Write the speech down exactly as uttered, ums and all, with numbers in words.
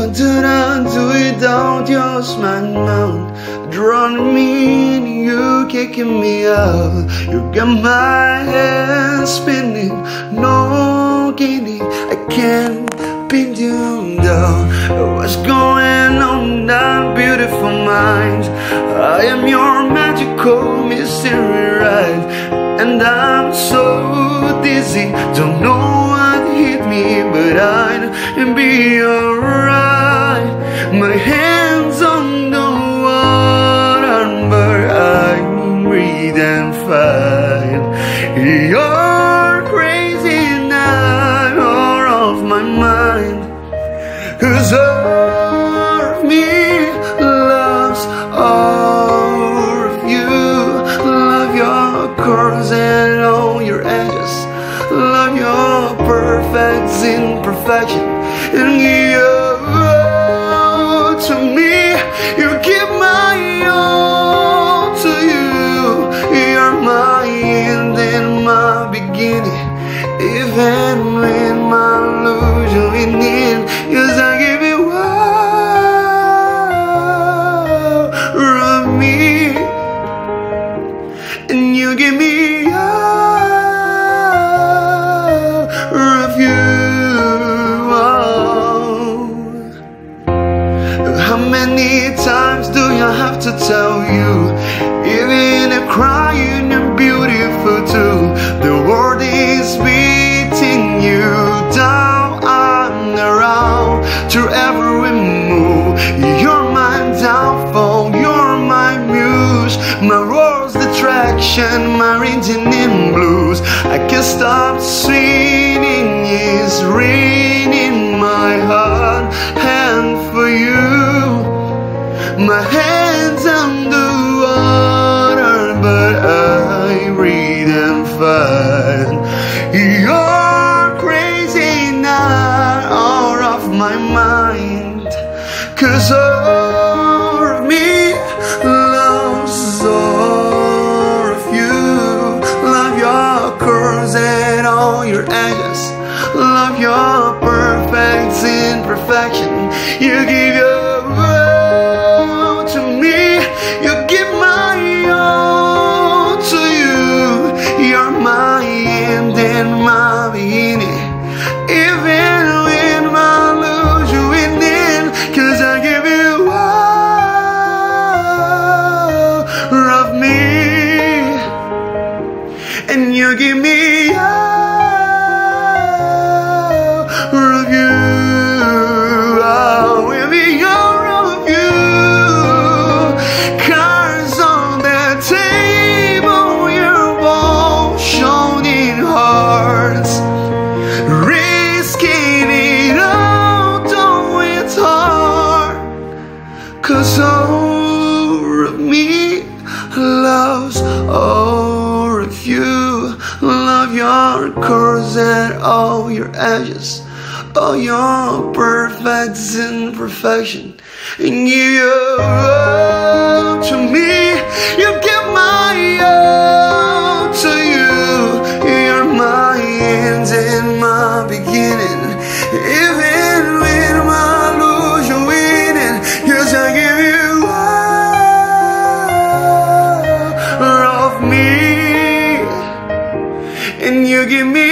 What did I do without your smart mouth? Drawing me in, you kicking me out. You got my head spinning, no kidding, I can't pin you down. What's going on in that beautiful mind? I am your magical mystery ride, and I'm so dizzy, don't know what hit me, but I'd be alright. My hands on the water, but I'm breathing fine. You're crazy and I'm all off my mind, 'cause all of me loves all of you. Love your curves and all your edges, love your perfect imperfection, and you to me, you give my all to you. You're my end and my beginning, even when my lose you in the end, 'cause I give you all of me, and you give me all of you. How many times do you have to tell you? Even if crying you're beautiful too. The world is beating you down and around through every move. You're my downfall, you're my muse, my world's distraction, my rhythm in blues. I can't stop singing, it's raining my heart and for you. My hands on the water, but I breathe and fine. You're crazy now, out of my mind, 'cause all of me loves all of you. Love your curves and all your edges, love your perfect imperfection. You give your to me, you give my all to you. You're my end and my beginning, even when I lose you in the end, 'cause I give you all of me, and you give me all of you. I'll be all of you. Cards on the table, your walls shining hearts, risking it all, though it's hard, 'cause all of me loves all of you. Love your curves and all your edges, all your perfect imperfection, and give your all to me. You give my all to you. You're my end and my beginning, even when I lose you winning, 'cause I give you all of me, and you give me